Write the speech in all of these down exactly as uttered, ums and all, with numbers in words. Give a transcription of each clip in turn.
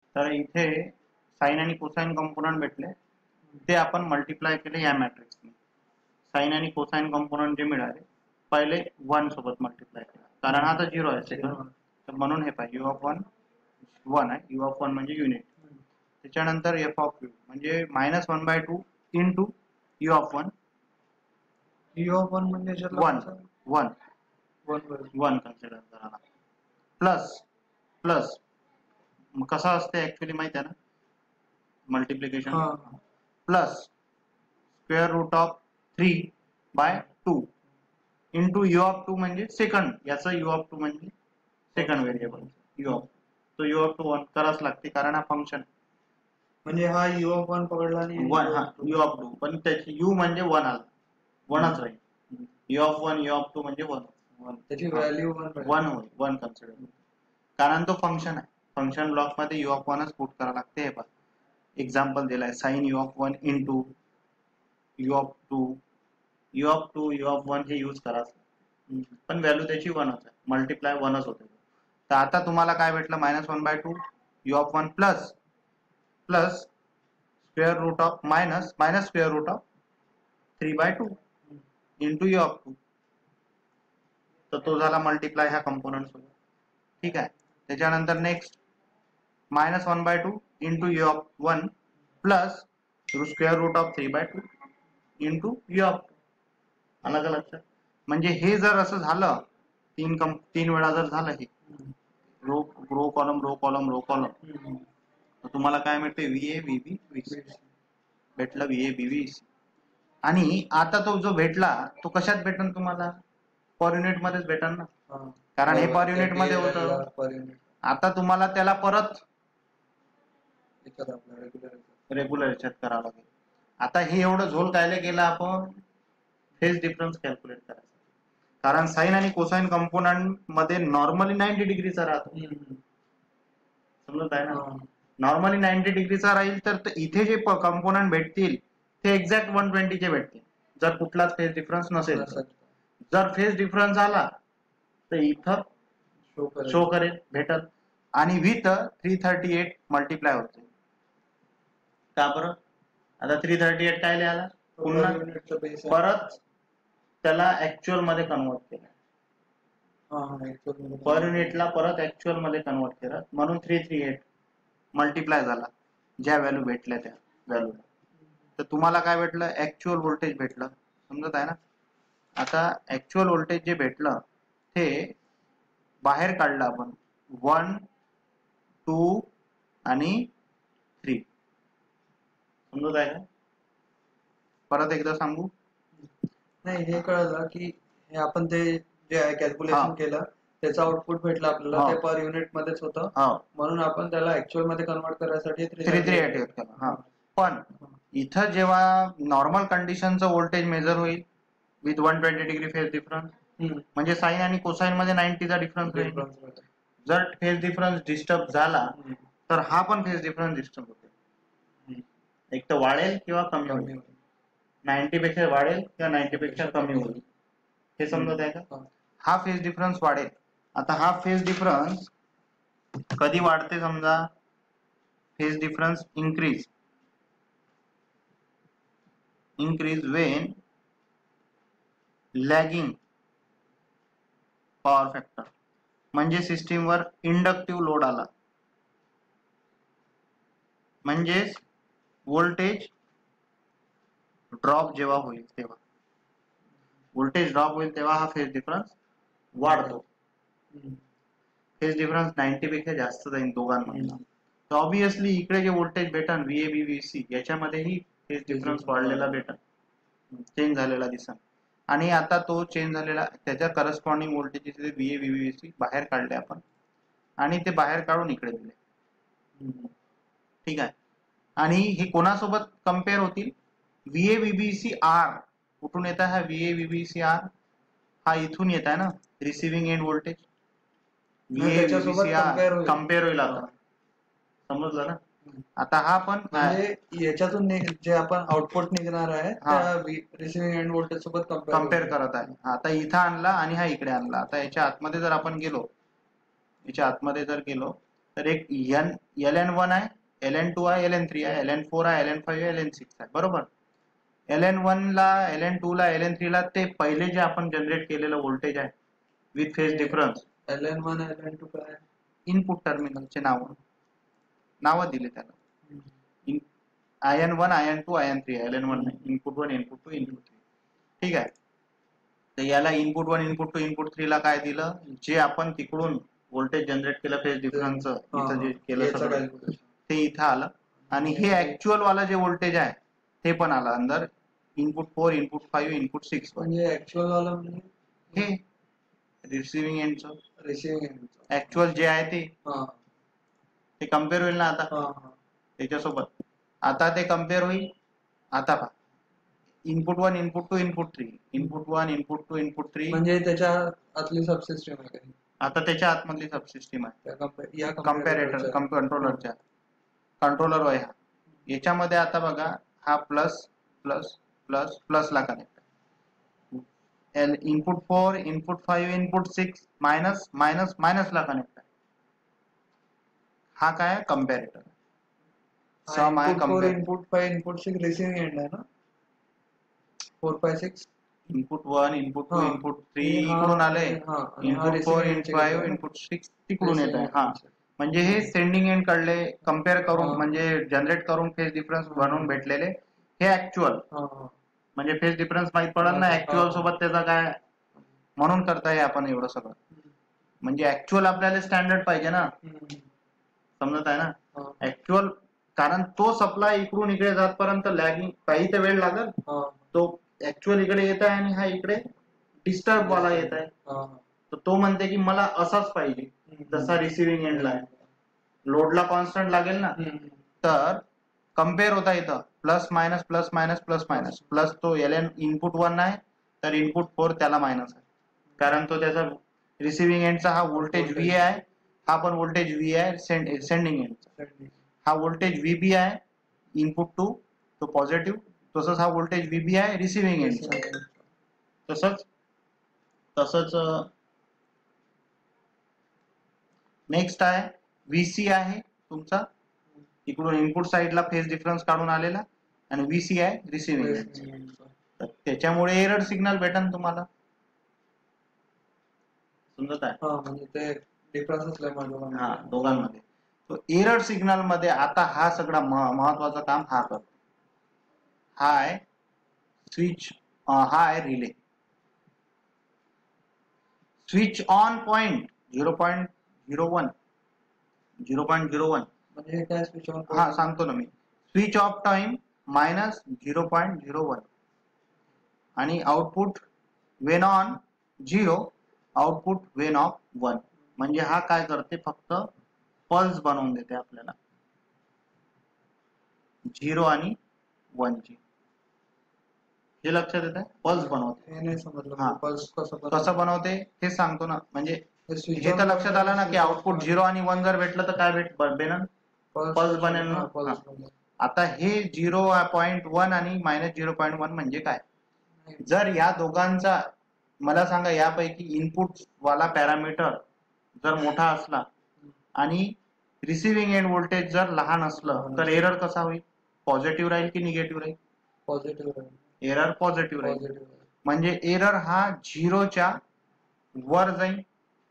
तर इथे साइन आणि कोसाइन कंपोनंट भेटले, ते आपण मल्टिप्लाय केले या मॅट्रिक्सने. साइन आणि कोसाइन कंपोनंट जे मिळाले पहिले वन सोबत मल्टिप्लाय केला, कारण हा तर झिरो आहे सेकंड, तर म्हणून हे पाहिजे यू ऑफ वन वन आहे, यू ऑफ वन म्हणजे युनिट. त्याच्यानंतर एफ ऑफ यू म्हणजे minus one by two into u of one. U of one म्हणजे one one one one consider करा, प्लस प्लस कसं असते ऍक्च्युली माहिती आहे ना multiplication, plus square root of three by two into u of two म्हणजे second, याचं u of two म्हणजे सेकंड व्हेरिएबल यू ऑफ, तो यू ऑफ टू वन कराच लागते कारण हा फंक्शन म्हणजे हा यू ऑफ वन पकडला आणि वन, हा यू ऑफ टू, पण त्याची यू म्हणजे वन आला, वनच राहील. U of one u of two म्हणजे वन वन, त्याची व्हॅल्यू वन वन होईल, वन कन्सिडर, कारण तो फंक्शन आहे. फंक्शन ब्लॉक मध्ये यू ऑफ वनच पुट करावं लागते. हे पहा एक्झाम्पल दिलाय, sine u of one into u of two, u of two u of one हे यूज कराच, पण व्हॅल्यू त्याची वनच आहे, मल्टिप्लाय वनच होते. तर आता तुम्हाला काय भेटलं, minus one by two u of one plus plus square root of minus minus square root of three by two into u of two, तर तो झाला मल्टिप्लाय ह्या कंपोनंट सोबत. ठीक आहे. त्याच्यानंतर next minus one by two into u of one plus square root of three by two into u of two. अलग अलग लक्षात, म्हणजे हे जर असं झालं तीन कम तीन वेळा जर झालं हे row row column row column row column, तर तुम्हाला काय मिळते, V A V B V C भेटलं, V A B V C. आणि आता तो जो भेटला तो कशात भेटन तुम्हाला, पर युनिट मध्येच भेटन ना, कारण हे पर युनिट मध्ये होतं. आता तुम्हाला त्याला परत रेग्युलर याच्यात करावं लागेल. आता हे एवढं झोल कायले केलं आपण, फेज डिफरन्स कॅल्क्युलेट करायचा, कारण साइन आणि कोसाइन कंपोनंट मध्ये नॉर्मली नाईन्टी डिग्रीचा राहतो, समजत आहे ना, नॉर्मली नाईन्टी डिग्रीचा राहील, तर इथे जे कंपोनंट भेटतील ते एक्झॅक्ट वन ट्वेंटीचे भेटतील जर कुठलाच फेज डिफरन्स नसेल. जर फेज डिफरन्स आला तर इथं शो करेल भेटल, आणि with three thirty eight multiply होते. का बरं, आता थ्री थर्टी एट काय लिहायला, पुन्हा परत त्याला ऍक्च्युअल मध्ये कन्वर्ट केलं, पर युनिटला परत ऍक्च्युअल मध्ये कन्वर्ट केलं, म्हणून थ्री थ्री एट मल्टिप्लाय झाला ज्या व्हॅल्यू भेटल्या त्या व्हॅल्यू. तर तुम्हाला काय भेटलं, ऍक्च्युअल व्होल्टेज भेटलं, समजत आहे ना. आता ऍक्च्युअल व्होल्टेज जे भेटलं ते बाहेर काढलं आपण, वन टू आणि थ्री, समजत आहे का. परत एकदा सांगू, नाही हे कळलं की हे आपण ते जे कॅल्क्युलेशन केलं त्याचा आउटपुट भेटला आपल्याला, ते पर युनिट मध्येच होतं, म्हणून आपण त्याला ऍक्च्युअल मध्ये कन्वर्ट करायसाठी थ्री थ्री एट यूज केलं. हा, पण इथं जेव्हा नॉर्मल कंडिशनचं व्होल्टेज मेजर होईल with one twenty degree phase difference, म्हणजे साइन आणि कोसाइन मध्ये नाईन्टीचा डिफरन्स राहील. जर फेज डिफरन्स डिस्टर्ब झाला तर हा पण फेज डिफरन्स डिस्टर्ब होते, एक तर वाढेल किंवा कमी होईल, नाईन्टी पेक्षा वाढेल किंवा नाईन्टी पेक्षा कमी होईल, हे समजत आहे का. हा फेज डिफरन्स वाढेल. आता हा फेज डिफरन्स कधी वाढते, समजा phase difference increase increase when lagging power factor, म्हणजे सिस्टीम वर इंडक्टिव्ह लोड आला, म्हणजे व्होल्टेज ड्रॉप जेव्हा होईल तेव्हा व्होल्टेज ड्रॉप होईल तेव्हा हा फेज डिफरन्स वाढतो. फेज डिफरन्स नाईन्टी पेक्षा जास्त जाईल दोघांमध्ये, तर ऑब्विसली इकडे जे व्होल्टेज भेटन V A B V C याच्यामध्येही फेज डिफरन्स वाढलेला भेटन, चेंज झालेला दिसन. आणि आता तो चेंज झालेला त्याच्या corresponding voltage V A B V C बाहेर काढले आपण, आणि ते बाहेर काढून इकडे दिले. ठीक आहे. आणि हे कोणासोबत कम्पेअर होतील, V A B V C R कुठून येत आहे, हा V A B V C R हा इथून येत आहे ना, receiving end voltage V A B V C R compare होईल. आता समजलं ना. आता हा पण म्हणजे याच्यातून जे आपण आउटपुट निघणार आहे त्या रिसिव्हिंग एंड व्होल्टेज सोबत कम्पेअर करत आहे. आता इथं आणला आणि हा इकडे आणला. आता याच्या आतमध्ये जर आपण गेलो याच्या आतमध्ये जर गेलो तर एक एन एल एन वन आहे, एल एन टू आहे, एल एन थ्री आहे, एल एन फोर आहे, एल एन फाईव्ह आहे, एल एन सिक्स आहे, बरोबर. एल एन वन ला, एल एन टू ला, एल एन थ्री ला ते पहिले जे आपण जनरेट केलेलं व्होल्टेज आहे with phase difference. L N one L N two काय इनपुट टर्मिनलचे नाव नाव दिले त्याला. I N one, I N two, I N three, L N one input one, input two, input three. ठीक आहे. तर याला input one, input two, input three ला काय दिलं, जे आपण तिकडून व्होल्टेज जनरेट केलं फेज डिफरन्स इथं जे केलं सगळं ते इथं आलं. आणि हे ऍक्च्युअल वाला जे व्होल्टेज आहे ते पण आलं अंदर input four, input five, input six. म्हणजे ऍक्च्युअल वाला म्हणजे हे रिसिव्हिंग एंडचं रिसिव्हिंग एंड ऍक्च्युअल जे आहे ते ते कम्पेअर होईल ना आता त्याच्यासोबत. आता ते कम्पेअर होईल. आता पहा input one, input two, input three, input one, input two, input three, म्हणजे त्याच्या आतली सबसिस्टम आहे. आता त्याच्या आतमधली सबसिस्टम आहे कम्पॅरेटर कंट्रोलरच्या कंट्रोलर आहे हा. याच्यामध्ये आता बघा हा प्लस प्लस प्लस प्लस ला कनेक्ट आहे. Input four, input five, input six minus minus minus ला कनेक्ट आहे. हा काय कम्पॅरेटर सम आहे. Input five, input six receiving end आहे ना. Four five six input one, input two, input three इकडून आले, input four, input five, input six तिकडून येत आहे. हा म्हणजे हे सेंडिंग एंड कडले कम्पेअर करून म्हणजे जनरेट करून फेज डिफरन्स बनवून भेटलेले हे ऍक्च्युअल. म्हणजे फेज डिफरन्स माहित पडेल ना ऍक्च्युअल सोबत त्याचा काय म्हणून करताय आपण एवढं सगळं. म्हणजे ऍक्च्युअल आपल्याला स्टँडर्ड पाहिजे ना, समजत आहे ना ऍक्च्युअल. कारण तो सप्लाय इकडून इकडे जातपर्यंत लॅगिंग काही तर वेळ लागेल. तो ऍक्च्युअल इकडे येत आहे आणि हा इकडे डिस्टर्ब वाला येत आहे. तर तो म्हणते की मला असाच पाहिजे जसा रिसिव्हिंग एंडला आहे. लोडला कॉन्स्टंट लागेल ना. तर कम्पेअर होता इथं plus minus plus minus plus minus plus तो एल एन इनपुट वन आहे तर इनपुट फोर त्याला मायनस आहे कारण तो त्याचा रिसिव्हिंग एंडचा हा व्होल्टेज व्ही आहे, हा पण व्होल्टेज व्ही आहे सेंडिंग एंडचा. हा व्होल्टेज व्हीबी आहे इनपुट टू तो पॉझिटिव्ह. तसंच हा व्होल्टेज व्हीबी आहे रिसिव्हिंग एंडचा. तसंच तसंच नेक्स्ट आहे व्हीसी आहे तुमचा इकडून इनपुट साइडला फेज डिफरन्स काढून आलेला आणि व्हीसी आहे रिसिव्हिंग एंडचा. तर त्याच्यामुळे एरर सिग्नल भेटेल तुम्हाला. समजत आहे. म्हणजे ते डिफरन्स असल्यामुळे हा दोघांमध्ये तो एरर सिग्नल मध्ये आता हा सगळा महत्वाचं काम हा करतो. हा आहे स्विच, हा आहे relay. Switch on point zero point zero one zero point zero one म्हणजे काय स्विच ऑन. हा सांगतो ना मी. Switch off time minus zero point zero one आणि output when on zero, output when off one. म्हणजे हा काय करते फक्त पल्स बनवून देते आपल्याला झिरो आणि वन ची. हे लक्षात येत आहे पल्स बनवते. हे नाही समजलं हा पल्स कसं बनवते हे सांगतो ना. म्हणजे हे तर लक्षात आलं ना की आउटपुट झिरो आणि वन जर भेटलं तर काय भेट बनेल पल्स बनेल ना. आता हे झिरो पॉईंट वन आणि मायनस झिरो पॉईंट वन म्हणजे काय. जर या दोघांचा मला सांगा यापैकी इनपुट वाला पॅरामीटर जर मोठा असला आणि रिसिव्हिंग एंड व्होल्टेज जर लहान असलं तर एरर कसा होईल. पॉझिटिव्ह राहील की निगेटिव्ह राहील. पॉझिटिव्ह एरर पॉझिटिव्ह राहील. म्हणजे एरर हा झिरोच्या वर जाईल.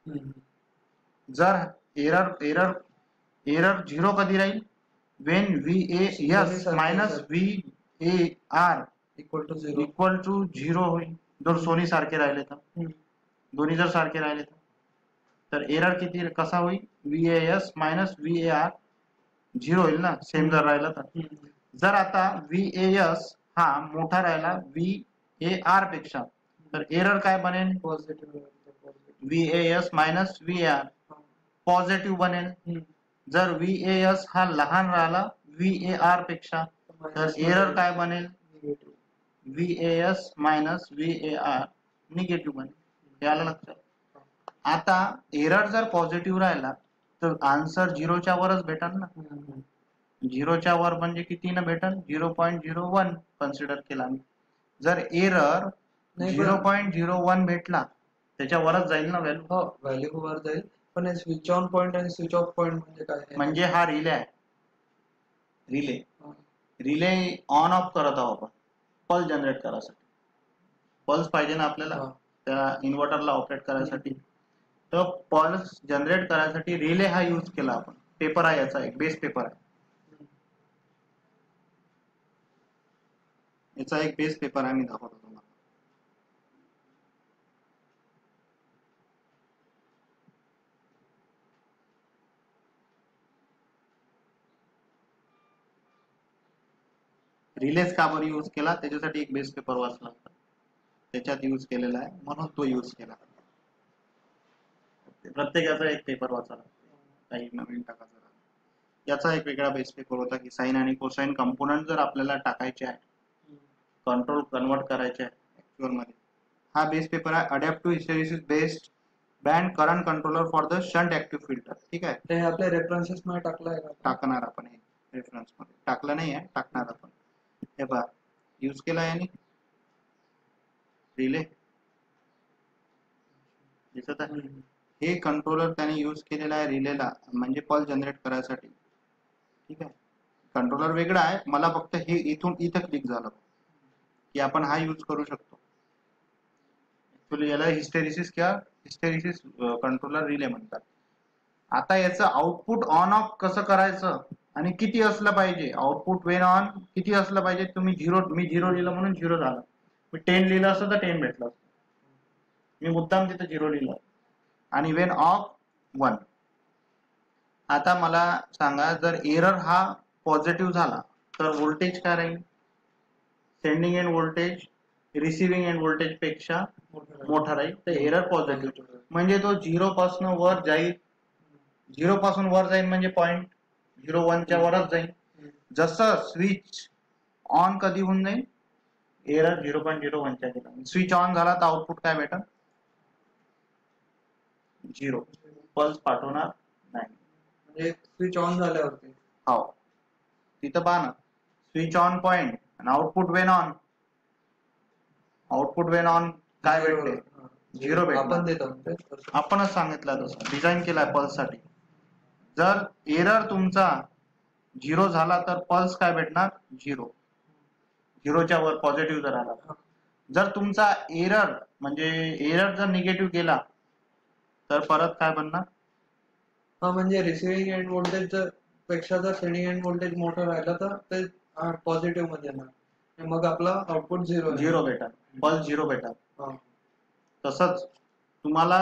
जर एरर एरर एरर झिरो कधी राहील when V A S minus V A R equal to zero equal to zero होईल. जर सोनी सारखे राहिले तर दोन्ही जर सारखे राहिले तर एरर किती कसा होईल V A S minus V A R zero होईल ना सेम जर राहिला तर. जर आता व्ही ए एस हा मोठा राहिला व्ही ए आर पेक्षा तर एरर काय बनेल V A S minus V A R positive बनेल. जर व्ही ए एस हा लहान राहिला व्ही ए आर पेक्षा तर एरर काय बनेल V A S minus V A R negative बनेल. याला लक्षात. आता एरर जर पॉझिटिव्ह राहिला तर आन्सर झिरोच्या वरच भेटेल ना. झिरोच्या वर म्हणजे किती न भेटेल zero point zero one consider केला मी. जर error zero point zero one भेटला त्याच्या वरच जाईल ना व्हॅल्यू. हो व्हॅल्यू वर जाईल पण स्विच ऑन पॉइंट आणि स्विच ऑफ पॉइंट म्हणजे काय? म्हणजे हा रिले आहे, रिले रिले ऑन ऑफ करत आहोत आपण पल्स जनरेट करायसाठी. पल्स पाहिजे ना आपल्याला त्या इन्व्हर्टरला ऑपरेट करायसाठी. तर पल्स जनरेट करायसाठी रिले हा यूज केला आपण. पेपर आहे याचा, एक बेस पेपर आहे, याचा एक बेस पेपर आहे, मी दाखवतो तुम्हाला. रिलेच का बरं यूज केला, त्याच्यासाठी एक बेस पेपर वाचला होता, त्याच्यात यूज केलेला आहे म्हणून तो यूज केला. प्रत्येकाचा एक पेपर वाचायला काही नवीन टाकायचं. याचा एक वेगळा बेस पेपर होता की साइन आणि कोसाइन कंपोनंट जर आपल्याला टाकायचे आहे, कंट्रोल कन्वर्ट करायचे आहे ऍक्च्युअल मध्ये, हा बेस पेपर आहे. Adaptive hysteresis based band current controller for the shunt active filter. ठीक आहे, ते आपल्या रेफरन्सेस मध्ये टाकलं आहे का? टाकणार आपण, हे रेफरन्स मध्ये टाकलं नाही आहे, टाकणार आपण. हे पहा यूज केला आहे रिले दिसत आहे. हे कंट्रोलर त्याने यूज केलेला आहे रिलेला, म्हणजे पल्स जनरेट करायसाठी. ठीक आहे, कंट्रोलर वेगळा आहे, मला फक्त हे इथून इथं क्लिक झालं की आपण हा यूज करू शकतो. ऍक्च्युअली याला हिस्टेरिसिस किंवा हिस्टेरिसिस कंट्रोलर रिले म्हणतात. आता याचं आउटपुट ऑन ऑफ कसं करायचं आणि किती असलं पाहिजे, आउटपुट वेन ऑन किती असलं पाहिजे. तुम्ही झिरो, मी झिरो लिहिलं म्हणून झिरो झालं, मी टेन लिहिलं असतं तर टेन भेटलं असतं, मी मुद्दाम तिथं झिरो लिहिलं. आणि वेन ऑफ वन. आता मला सांगा, जर एरर हा पॉझिटिव्ह झाला तर व्होल्टेज काय राहील, sending end voltage receiving end voltage पेक्षा मोठा राहील. तर एरर पॉझिटिव्ह म्हणजे तो झिरो पासून वर जाईल, झिरो पासून वर जाईल म्हणजे पॉईंट झिरो वनच्या वरच जाईल. जसं स्विच ऑन कधी होऊन जाईल, एरर झिरो पॉईंट झिरो वनच्या गेला, स्विच ऑन झाला तर आउटपुट काय भेटेल, झिरो, पल्स पाठवणार नाही. म्हणजे स्विच ऑन झाल्यावरती हो, तिथं पहा ना, स्विच ऑन पॉइंट आणि output when on, output when on काय भेटते, झिरो भेटते. आपणच सांगितलं तसं डिझाईन केलाय पल्स साठी. जर एरर तुमचा झिरो झाला तर पल्स काय भेटणार, झिरो, झिरोच्या वर पॉझिटिव्ह जर आला. जर तुमचा एरर म्हणजे एरर जर निगेटिव्ह गेला तर परत काय बनणार, हा म्हणजे रिसिव्हिंग एंड व्होल्टेज पेक्षा जर सेंडिंग एंड व्होल्टेज मोठं राहिलं तर ते पॉझिटिव्ह मध्ये येणार, मग आपला आउटपुट झिरो झिरो भेटल, पल्स झिरो भेटल. तसंच तुम्हाला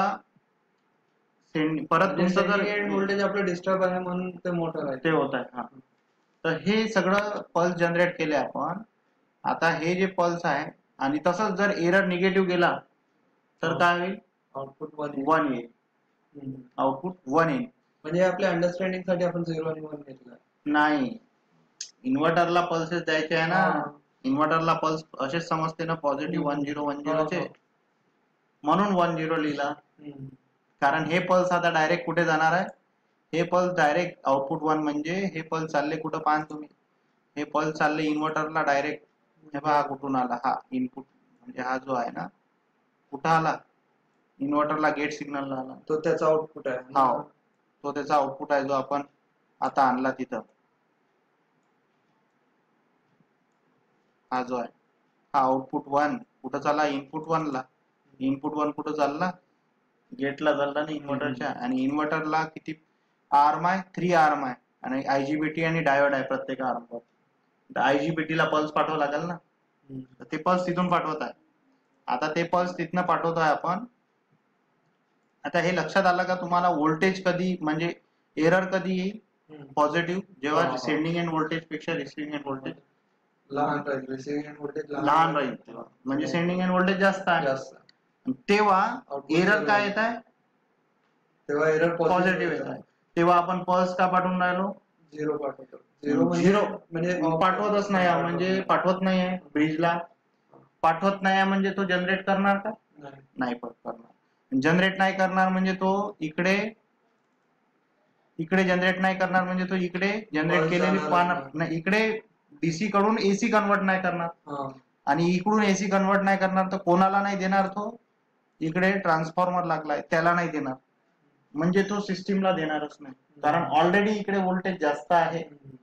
परत तुमचं जर एंड व्होल्टेज आपलं डिस्टर्ब आहे म्हणून ते मोठं राहील, ते होत आहे. हा, तर हे सगळं पल्स जनरेट केले आपण. आता हे जे पल्स आहे आणि तसंच जर एरर निगेटिव्ह गेला तर काय होईल, आउटपुट वन वन येईल, आउटपुट वन येईल. म्हणजे आपल्या अंडरस्टँडिंग साठी आपण झिरो आणि वन घेतला नाही, इन्व्हर्टरला पल्सेस द्यायचे आहे ना, इन्व्हर्टरला पल्स असेच समजते ना, पॉझिटिव्ह वन झिरो वन झिरोचे, म्हणून वन झिरो लिहिला. कारण हे पल्स आता डायरेक्ट कुठे जाणार आहे, हे पल्स डायरेक्ट आउटपुट वन, म्हणजे हे पल्स चालले कुठं पाहा तुम्ही, हे पल्स चालले इन्व्हर्टरला डायरेक्ट. हे पहा कुठून आला, हा इनपुट म्हणजे हा जो आहे ना, कुठं आला, इन्व्हर्टरला गेट सिग्नलला आला, तो त्याचा आउटपुट आहे. हा, तो त्याचा आउटपुट आहे जो आपण आता आणला तिथं. हा जो आहे हा आउटपुट वन कुठं चालला, इनपुट वन ला. इनपुट वन कुठं चालला, गेटला चालला ना इन्व्हर्टरच्या. आणि इन्व्हर्टरला किती आर्म आहे, थ्री आर्म आहे, आणि आयजीबीटी आणि डायोड आहे प्रत्येक आर्मवर. आयजीबीटी ला पल्स पाठवावं लागेल ना, ते पल्स तिथून पाठवत आहे. आता ते पल्स तिथनं पाठवतोय आपण. आता हे लक्षात आलं का तुम्हाला, व्होल्टेज कधी म्हणजे एरर कधी येईल, पॉझिटिव्ह, जेव्हा सेंडिंग एंड व्होल्टेज पेक्षा रिसिव्हिंग एंड व्होल्टेज लहान राहील, रिसिव्हिंग एंड व्होल्टेज लहान राहील, म्हणजे सेंडिंग एंड व्होल्टेज जास्त आहे, तेव्हा एरर काय येत आहे, तेव्हा एरर पॉझिटिव्ह येत आहे. तेव्हा आपण पल्स का पाठवून राहिलो, झिरो पाठवतो. झिरो म्हणजे पाठवतच नाही, म्हणजे पाठवत नाही आहे, ब्रिजला पाठवत नाही म्हणजे तो जनरेट करणार का, नाही करणार. जनरेट नाही करणार म्हणजे तो इकडे इकडे जनरेट नाही करणार, म्हणजे तो इकडे जनरेट केलेली पाहणार, इकडे डीसी कडून एसी कन्वर्ट नाही करणार, आणि इकडून एसी कन्वर्ट नाही करणार. तर कोणाला नाही देणार, तो इकडे ट्रान्सफॉर्मर लागलाय त्याला नाही देणार. म्हणजे तो सिस्टीमला देणारच नाही, कारण ऑलरेडी इकडे व्होल्टेज जास्त आहे